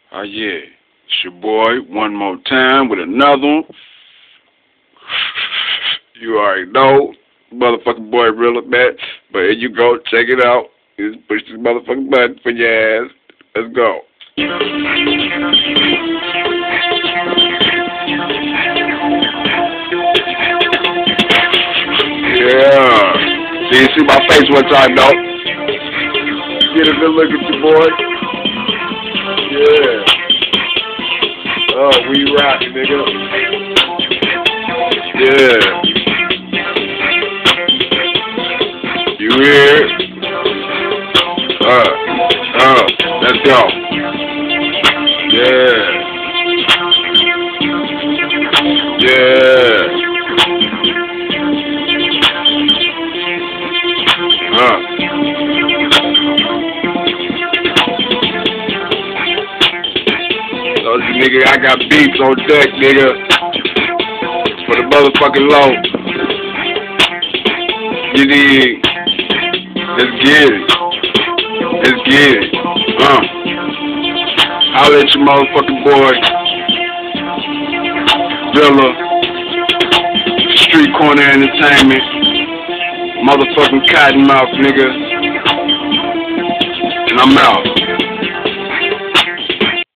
Oh yeah, it's your boy one more time with another one. You already know, motherfucking boy real bad. But here you go, check it out. Just push this motherfucking button for your ass. Let's go. Yeah. See my face one time though. Get a good look at you, boy. Yeah. Oh, we rockin', nigga. Yeah. You here? Let's go. Yeah. Yeah. So, nigga, I got beats on deck, nigga. For the motherfucking low. You dig? Let's get it. Let's get it. I'll let your motherfucking boy, Villa, Street Corner Entertainment, motherfucking Cottonmouth, nigga. And I'm out.